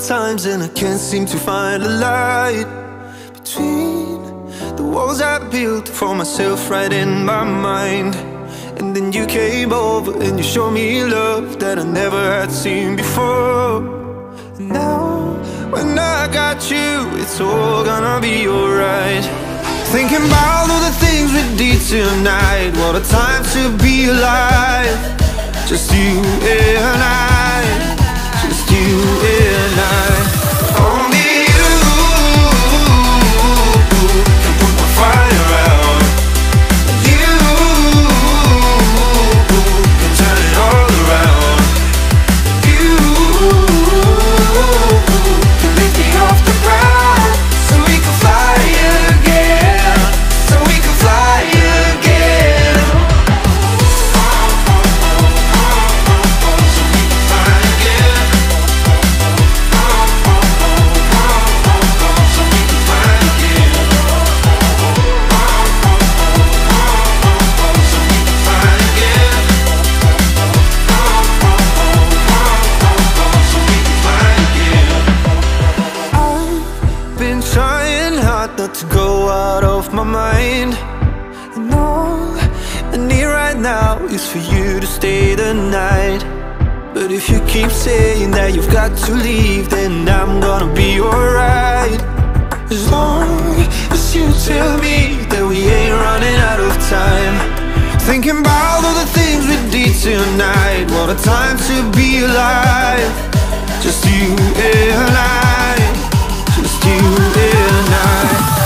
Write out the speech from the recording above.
times and I can't seem to find a light between the walls I built for myself right in my mind. And then you came over and you showed me love that I never had seen before. And now, when I got you, it's all gonna be alright. Thinking about all the things we did tonight. What a time to be alive. Just you and I, just you and I. Only you can put my fire out. You can turn it all around. You can lift me off the ground, so we can fly again, so we can fly again. So we can fly again. So we can fly again. So we can fly again. So we can fly again. I've been trying hard not to go out of my mind, and all I need right now is for you to stay the night. But if you keep saying that you've got to leave, then I'm gonna be alright. As long as you tell me that we ain't running out of time. Thinking about all the things we did tonight. What a time to be alive. Just you and I, just you and I.